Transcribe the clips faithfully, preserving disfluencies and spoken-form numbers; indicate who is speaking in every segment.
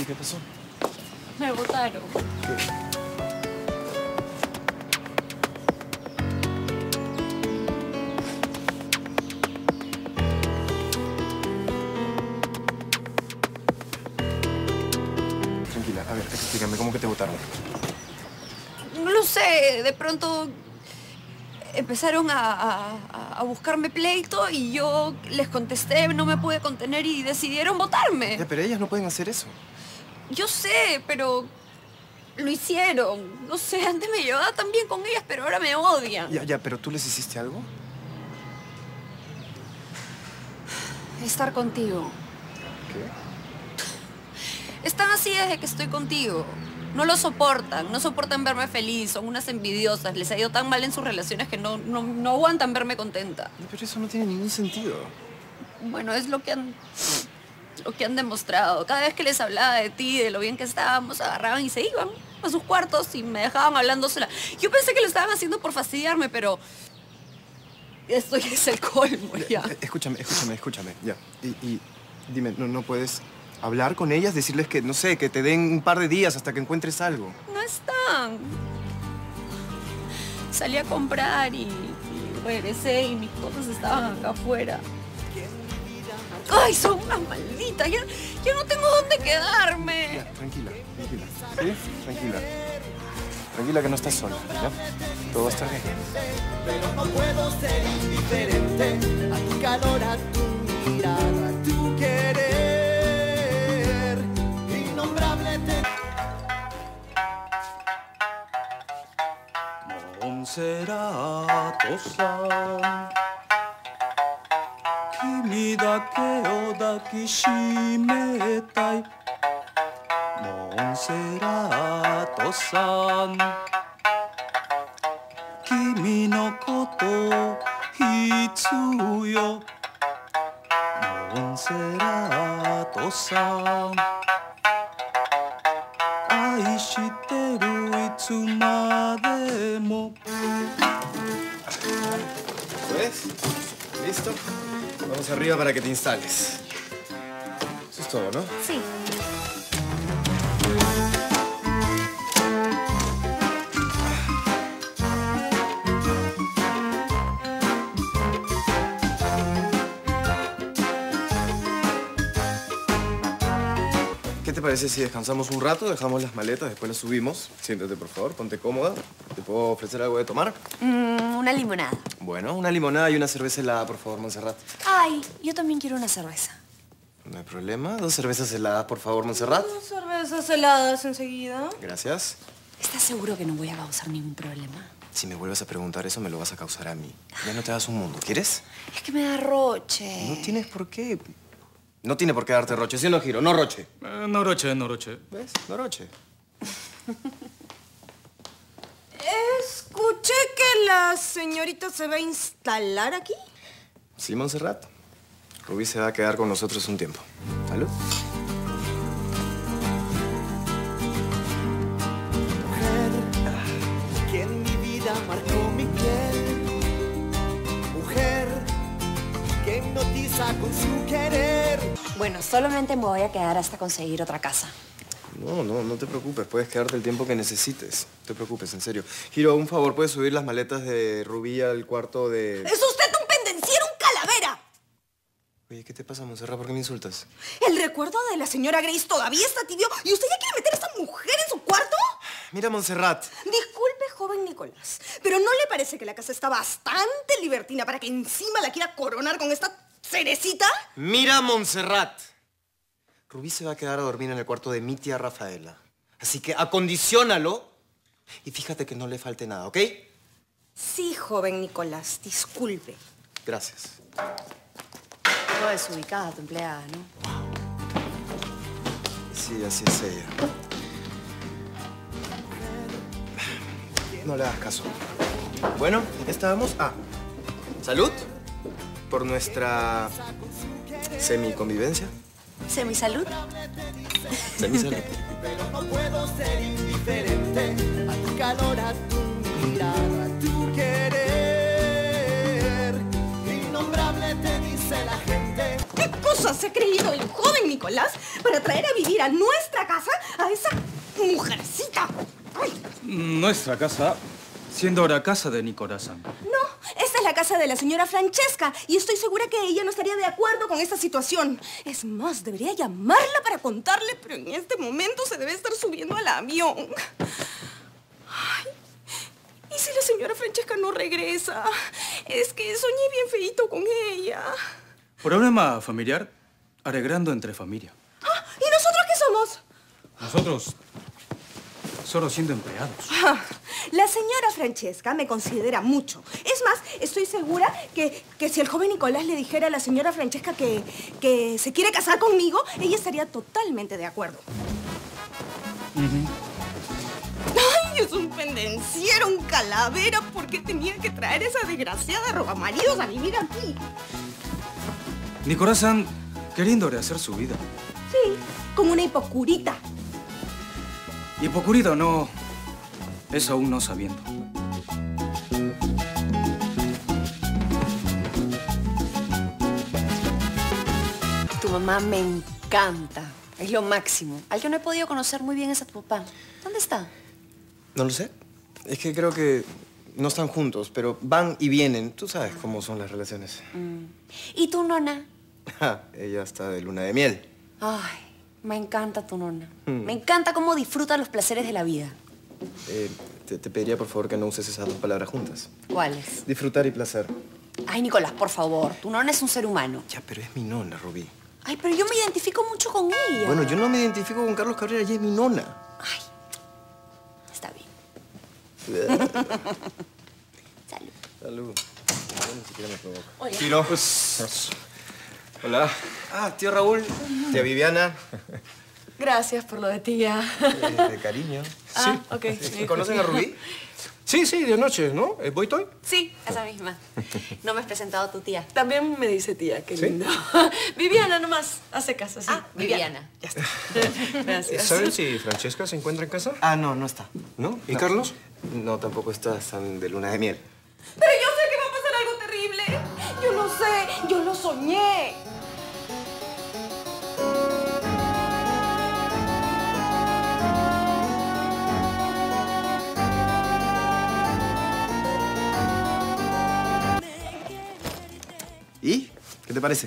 Speaker 1: Oye, ¿qué pasó?
Speaker 2: Me botaron.
Speaker 1: ¿Qué? Tranquila, a ver, explícame, ¿cómo que te botaron?
Speaker 2: No lo sé, de pronto empezaron a, a, a buscarme pleito y yo les contesté, no me pude contener y decidieron botarme.
Speaker 1: Ya, pero ellas no pueden hacer eso.
Speaker 2: Yo sé, pero lo hicieron. No sé, antes me llevaba tan bien con ellas, pero ahora me odian.
Speaker 1: Ya, ya, pero ¿tú les hiciste algo?
Speaker 2: Estar contigo.
Speaker 1: ¿Qué?
Speaker 2: Están así desde que estoy contigo. No lo soportan, no soportan verme feliz, son unas envidiosas. Les ha ido tan mal en sus relaciones que no, no, no aguantan verme contenta.
Speaker 1: Ya, pero eso no tiene ningún sentido.
Speaker 2: Bueno, es lo que han, lo que han demostrado. Cada vez que les hablaba de ti, de lo bien que estábamos, agarraban y se iban a sus cuartos y me dejaban hablando sola. Yo pensé que lo estaban haciendo por fastidiarme, pero esto ya es el colmo, ya.
Speaker 1: ya. Escúchame, escúchame, escúchame, ya. Y, y dime, ¿no, no puedes hablar con ellas? Decirles que, no sé, que te den un par de días hasta que encuentres algo.
Speaker 2: No están. Salí a comprar y, y regresé y mis cosas estaban acá afuera. ¡Ay, son unas malditas! Ya, ya no tengo dónde quedarme.
Speaker 1: Ya, tranquila, tranquila. ¿Sí? Tranquila. Tranquila que no estás sola, ¿ya? Todo va a estar bien.
Speaker 3: Pero no puedo ser indiferente a tu calor, a tu mirada, a tu querer. Innombrable te... Monserrato-san 君だけを抱きしめたいモンセラートさん君のこといつよモンセラートさん愛してるいつまでも
Speaker 1: ¿Ves? ¿Listo? Vamos arriba para que te instales. Eso es todo, ¿no?
Speaker 2: Sí.
Speaker 1: ¿Qué te parece si descansamos un rato, dejamos las maletas, después las subimos? Siéntate, por favor, ponte cómoda. ¿Te puedo ofrecer algo de tomar?
Speaker 2: Mm, una limonada.
Speaker 1: Bueno, una limonada y una cerveza helada, por favor, Montserrat.
Speaker 2: Ay, yo también quiero una cerveza.
Speaker 1: No hay problema. Dos cervezas heladas, por favor, Montserrat.
Speaker 4: Dos cervezas heladas enseguida.
Speaker 1: Gracias.
Speaker 2: ¿Estás seguro que no voy a causar ningún problema?
Speaker 1: Si me vuelves a preguntar eso, me lo vas a causar a mí. Ya no te das un mundo. ¿Quieres?
Speaker 2: Es que me da roche.
Speaker 1: No tienes por qué. No tiene por qué darte roche. ¿Sí o no, Giro? No roche.
Speaker 5: Eh, no roche, no roche.
Speaker 1: ¿Ves? No roche.
Speaker 4: Escuché que la señorita se va a instalar aquí.
Speaker 1: Sí, Montserrat. Rubí se va a quedar con nosotros un tiempo. ¿Salud?
Speaker 3: Mujer que en mi vida marcó mi piel. Mujer que hipnotiza con su querer.
Speaker 2: Bueno, solamente me voy a quedar hasta conseguir otra casa.
Speaker 1: No, no, no te preocupes. Puedes quedarte el tiempo que necesites. No te preocupes, en serio. Giro, un favor, ¿puedes subir las maletas de Rubí al cuarto de...?
Speaker 4: ¡Es usted un pendenciero, un calavera!
Speaker 1: Oye, ¿qué te pasa, Montserrat? ¿Por qué me insultas?
Speaker 4: El recuerdo de la señora Grace todavía está tibio y usted ya quiere meter a esta mujer en su cuarto.
Speaker 1: Mira, Montserrat.
Speaker 4: Disculpe, joven Nicolás, pero ¿no le parece que la casa está bastante libertina para que encima la quiera coronar con esta cerecita?
Speaker 1: Mira, Montserrat. Rubí se va a quedar a dormir en el cuarto de mi tía Rafaela. Así que acondiciónalo y fíjate que no le falte nada, ¿ok?
Speaker 4: Sí, joven Nicolás, disculpe.
Speaker 1: Gracias.
Speaker 2: Todo desubicada tu empleada, ¿no?
Speaker 1: Sí, así es ella. No le hagas caso. Bueno, ¿en qué estábamos? Ah, salud por nuestra semi-convivencia.
Speaker 2: ¿Semisalud?
Speaker 1: Semi-salud.
Speaker 3: Pero no puedo ser indiferente a tu calor, a tu mirada, a tu querer. Innombrable te dice la gente.
Speaker 4: ¿Qué cosa se ha creído el joven Nicolás para traer a vivir a nuestra casa a esa mujercita. Ay.
Speaker 3: Nuestra casa, siendo ahora casa de Nicolás-san.
Speaker 4: No, esta es la casa de la señora Francesca y estoy segura que ella no estaría de acuerdo con esta situación. Es más, debería llamarla para contarle, pero en este momento se debe estar subiendo al avión. Ay, ¿y si la señora Francesca no regresa? Es que soñé bien feíto con ella.
Speaker 3: Problema familiar, arreglando entre familia.
Speaker 4: Ah, ¿y nosotros qué somos?
Speaker 3: Nosotros, solo siendo empleados.
Speaker 4: Ah, la señora Francesca me considera mucho. Es más, estoy segura que, que si el joven Nicolás le dijera a la señora Francesca que, que se quiere casar conmigo, ella estaría totalmente de acuerdo.
Speaker 3: Uh-huh.
Speaker 4: ¡Ay, es un pendenciero, un calavera! ¿Por qué tenía que traer esa desgraciada robamaridos a vivir aquí?
Speaker 3: Nicolás-san, queriendo rehacer su vida.
Speaker 4: Sí, como una hipocurita.
Speaker 3: Hipocurita o no, eso aún no sabiendo.
Speaker 2: Tu mamá me encanta. Es lo máximo. Al que no he podido conocer muy bien es a tu papá. ¿Dónde está?
Speaker 1: No lo sé. Es que creo que no están juntos, pero van y vienen. Tú sabes cómo son las relaciones.
Speaker 2: Mm. ¿Y tu nona?
Speaker 1: Ella está de luna de miel.
Speaker 2: Ay, me encanta tu nona.
Speaker 1: Mm.
Speaker 2: Me encanta cómo disfruta los placeres de la vida.
Speaker 1: Eh, te, te pediría, por favor, que no uses esas dos palabras juntas.
Speaker 2: ¿Cuáles?
Speaker 1: Disfrutar y placer.
Speaker 2: Ay, Nicolás, por favor. Tu nona es un ser humano.
Speaker 1: Ya, pero es mi nona, Rubí.
Speaker 2: Ay, pero yo me identifico mucho con ella.
Speaker 1: Bueno, yo no me identifico con Carlos Cabrera, ella es mi nona.
Speaker 2: Ay, está bien. Salud.
Speaker 1: Salud. Yo ni siquiera me provoca.
Speaker 2: Hola.
Speaker 1: Tiro. Pues... Hola. Ah, tío Raúl. Tía Viviana.
Speaker 5: Gracias por lo de tía.
Speaker 1: Eh, de cariño.
Speaker 5: Ah, ok.
Speaker 1: ¿Conocen a Rubí?
Speaker 6: Sí, sí, de noche, ¿no? ¿Es Boitoy?
Speaker 2: Sí, esa misma. No me has presentado a tu tía.
Speaker 5: También me dice tía, qué
Speaker 6: ¿Sí?
Speaker 5: lindo. Viviana nomás, hace caso, sí.
Speaker 2: Ah, Viviana.
Speaker 5: Ya está. Gracias.
Speaker 6: ¿Saben si Francesca se encuentra en casa?
Speaker 1: Ah, no, no está.
Speaker 6: ¿No? ¿Y
Speaker 1: No.
Speaker 6: Carlos?
Speaker 1: No, tampoco está, están de luna de miel.
Speaker 4: Pero yo sé que va a pasar algo terrible. Yo lo sé, yo lo soñé.
Speaker 1: ¿Y? ¿Qué te parece?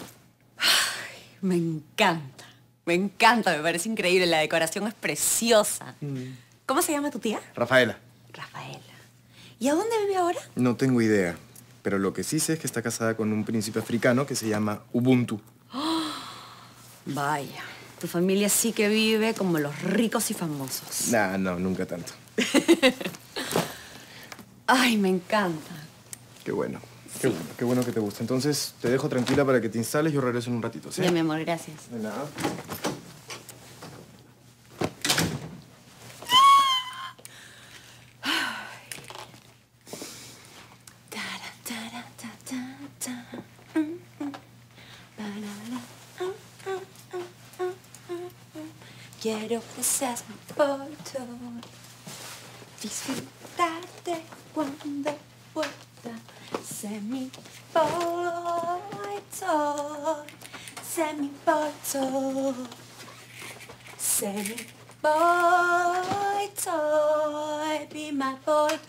Speaker 2: Me encanta. Me encanta, me parece increíble. La decoración es preciosa. ¿Cómo se llama tu tía?
Speaker 1: Rafaela.
Speaker 2: Rafaela. ¿Y a dónde vive ahora?
Speaker 1: No tengo idea, pero lo que sí sé es que está casada con un príncipe africano que se llama Ubuntu.
Speaker 2: Vaya, tu familia sí que vive como los ricos y famosos.
Speaker 1: Nah, no, nunca tanto.
Speaker 2: Ay, me encanta.
Speaker 1: Qué bueno. Qué bueno, qué bueno que te gusta. Entonces, te dejo tranquila para que te instales. Yo regreso en un ratito, ¿sí?
Speaker 2: Ya, mi amor, gracias.
Speaker 1: De nada.
Speaker 2: Quiero que seas mi porto, disfrutarte cuando pueda. Sé mi porto, sé mi porto, sé mi porto, be my boy.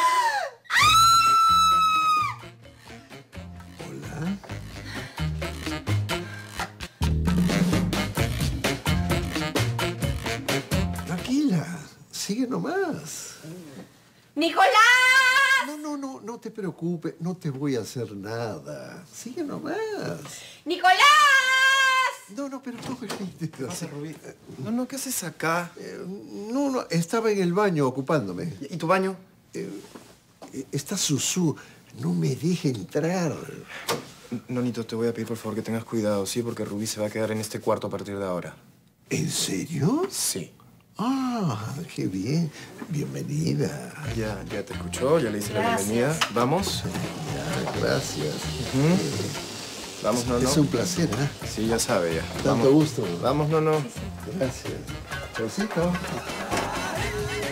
Speaker 7: Tranquila, sigue nomás.
Speaker 2: ¡Nicolás!
Speaker 7: No, no, no, no te preocupes, no te voy a hacer nada. Sigue nomás.
Speaker 2: ¡Nicolás!
Speaker 7: No, no, pero no me grites así.
Speaker 1: Rubí. No, no, ¿qué haces acá?
Speaker 7: Eh, No, no, estaba en el baño ocupándome.
Speaker 1: ¿Y tu baño?
Speaker 7: Eh, está Susú, no me deje entrar.
Speaker 1: Nonito, te voy a pedir por favor que tengas cuidado, ¿sí? Porque Rubí se va a quedar en este cuarto a partir de ahora.
Speaker 7: ¿En serio?
Speaker 1: Sí.
Speaker 7: Ah, qué bien. Bienvenida.
Speaker 1: Ya, ya te escuchó, ya le hice la
Speaker 2: Gracias.
Speaker 1: bienvenida. ¿Vamos?
Speaker 7: Ya, gracias.
Speaker 1: Vamos, no, no.
Speaker 7: Es un placer, ¿eh?
Speaker 1: Sí, ya sabe, ya.
Speaker 7: Tanto gusto.
Speaker 1: Vamos, no, no.
Speaker 7: Gracias. Chaucito.